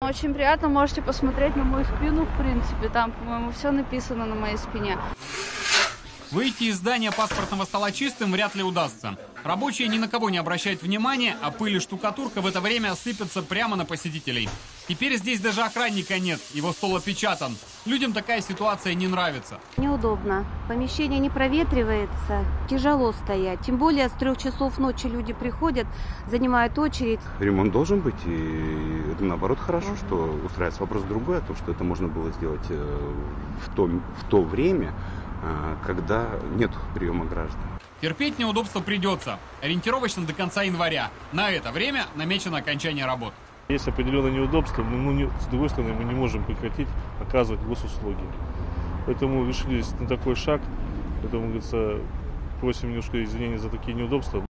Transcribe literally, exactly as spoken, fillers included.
очень приятно. Можете посмотреть на мою спину, в принципе. Там, по-моему, все написано на моей спине. Выйти из здания паспортного стола чистым вряд ли удастся. Рабочие ни на кого не обращают внимания, а пыль и штукатурка в это время сыпятся прямо на посетителей. Теперь здесь даже охранника нет, его стол опечатан. Людям такая ситуация не нравится. Неудобно. Помещение не проветривается, тяжело стоять. Тем более с трех часов ночи люди приходят, занимают очередь. Ремонт должен быть, и это наоборот хорошо, что устраивается. Вопрос другой, о том, что это можно было сделать в то, в то время, когда нет приема граждан. Терпеть неудобства придется. Ориентировочно до конца января. На это время намечено окончание работ. Есть определенные неудобства, но ну, не, с другой стороны мы не можем прекратить оказывать госуслуги. Поэтому решились на такой шаг. Поэтому, говорится, просим немножко извинения за такие неудобства.